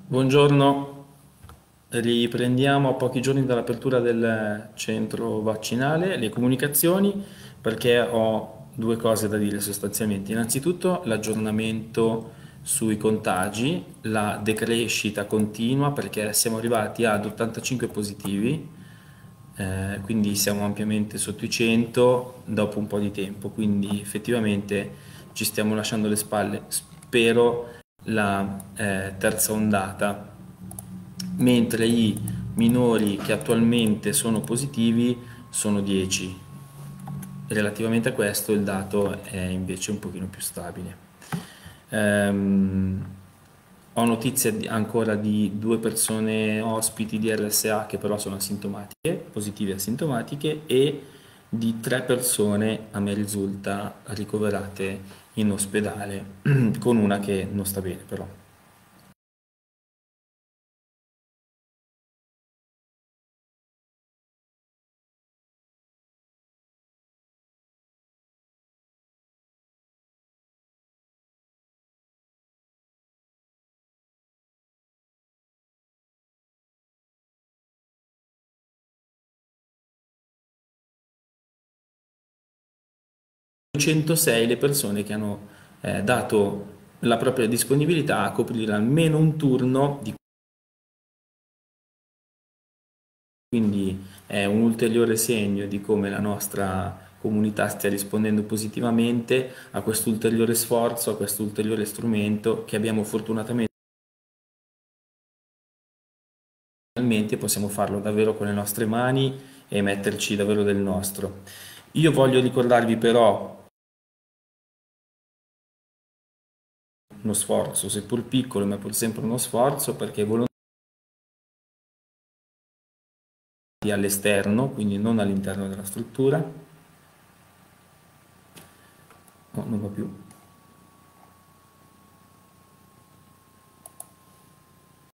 Buongiorno, riprendiamo a pochi giorni dall'apertura del centro vaccinale le comunicazioni perché ho due cose da dire sostanzialmente. Innanzitutto l'aggiornamento sui contagi, la decrescita continua perché siamo arrivati ad 85 positivi, quindi siamo ampiamente sotto i 100 dopo un po' di tempo, quindi effettivamente ci stiamo lasciando le spalle. Spero la terza ondata, mentre i minori che attualmente sono positivi sono 10. Relativamente a questo il dato è invece un pochino più stabile. Ehm, Ho notizia ancora di due persone ospiti di RSA che però sono asintomatiche, positive asintomatiche, e di tre persone a me risulta ricoverate in ospedale, con una che non sta bene però. 206 le persone che hanno dato la propria disponibilità a coprire almeno un turno di. Quindi è un ulteriore segno di come la nostra comunità stia rispondendo positivamente a questo ulteriore sforzo, a questo ulteriore strumento che abbiamo fortunatamente. Finalmente possiamo farlo davvero con le nostre mani e metterci davvero del nostro. Io voglio ricordarvi però uno sforzo, seppur piccolo, ma pur sempre uno sforzo, perché all'esterno, quindi non all'interno della struttura. No, non va più.